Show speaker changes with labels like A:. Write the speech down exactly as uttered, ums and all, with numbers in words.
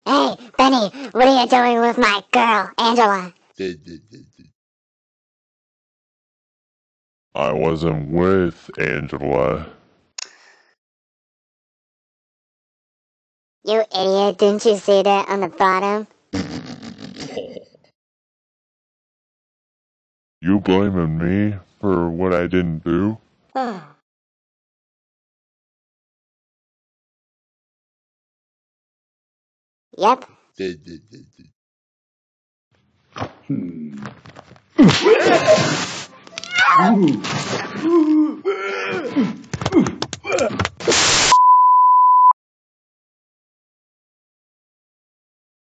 A: Hey, Benny, what are you doing with my girl, Angela?
B: I wasn't with Angela.
A: You idiot, didn't you see that on the bottom?
B: You blaming me for what I didn't do?
A: Yep.
C: Hmm.